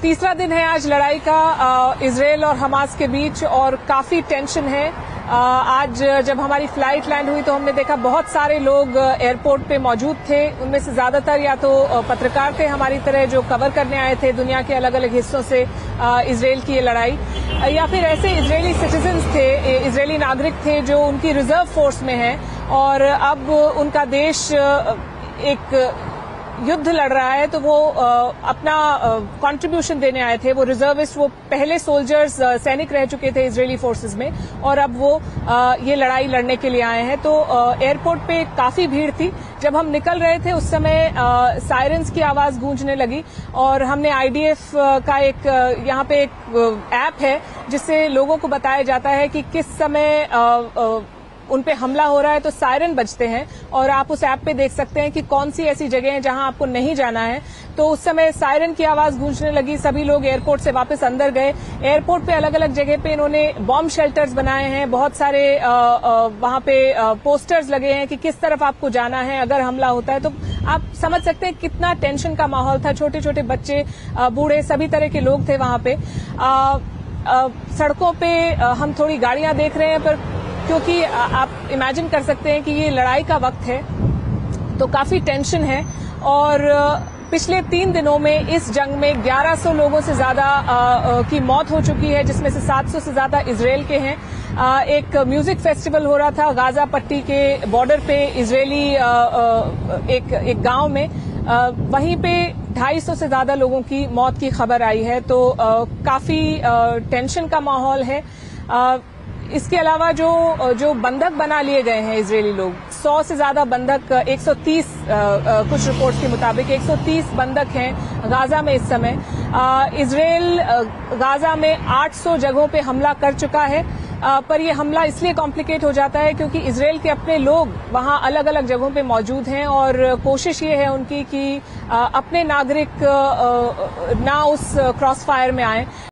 तीसरा दिन है आज लड़ाई का इजराइल और हमास के बीच और काफी टेंशन है। आज जब हमारी फ्लाइट लैंड हुई तो हमने देखा बहुत सारे लोग एयरपोर्ट पे मौजूद थे। उनमें से ज्यादातर या तो पत्रकार थे हमारी तरह जो कवर करने आए थे दुनिया के अलग अलग हिस्सों से इजराइल की ये लड़ाई, या फिर ऐसे इजरायली सिटीजन्स थे, इजरायली नागरिक थे जो उनकी रिजर्व फोर्स में हैं और अब उनका देश एक युद्ध लड़ रहा है तो वो अपना कंट्रीब्यूशन देने आए थे। वो रिजर्विस्ट, वो पहले सोल्जर्स सैनिक रह चुके थे इजरायली फोर्सेस में और अब वो ये लड़ाई लड़ने के लिए आए हैं। तो एयरपोर्ट पे काफी भीड़ थी। जब हम निकल रहे थे उस समय सायरन्स की आवाज गूंजने लगी और हमने आईडीएफ का एक यहाँ पे एक ऐप है जिससे लोगों को बताया जाता है कि किस समय उन पे हमला हो रहा है, तो सायरन बजते हैं और आप उस ऐप पे देख सकते हैं कि कौन सी ऐसी जगह है जहां आपको नहीं जाना है। तो उस समय सायरन की आवाज गूंजने लगी, सभी लोग एयरपोर्ट से वापस अंदर गए। एयरपोर्ट पे अलग अलग जगह पे इन्होंने बॉम्ब शेल्टर्स बनाए हैं, बहुत सारे वहां पे पोस्टर्स लगे हैं कि किस तरफ आपको जाना है अगर हमला होता है। तो आप समझ सकते हैं कितना टेंशन का माहौल था। छोटे छोटे बच्चे, बूढ़े, सभी तरह के लोग थे वहां पे। सड़कों पे हम थोड़ी गाड़ियां देख रहे हैं, पर क्योंकि आप इमेजिन कर सकते हैं कि ये लड़ाई का वक्त है तो काफी टेंशन है। और पिछले 3 दिनों में इस जंग में 1100 लोगों से ज्यादा की मौत हो चुकी है, जिसमें से 700 से ज्यादा इजराइल के हैं। एक म्यूजिक फेस्टिवल हो रहा था गाजा पट्टी के बॉर्डर पे इजरायली एक गांव में, वहीं पे 250 से ज्यादा लोगों की मौत की खबर आई है। तो काफी टेंशन का माहौल है। इसके अलावा जो बंधक बना लिए गए हैं इजरायली लोग, 100 से ज्यादा बंधक, 130 कुछ रिपोर्ट्स के मुताबिक 130 बंधक हैं गाजा में इस समय। इजराइल गाजा में 800 जगहों पे हमला कर चुका है, पर यह हमला इसलिए कॉम्प्लिकेट हो जाता है क्योंकि इजराइल के अपने लोग वहां अलग अलग जगहों पे मौजूद हैं और कोशिश ये है उनकी कि अपने नागरिक ना उस क्रॉस फायर में आए।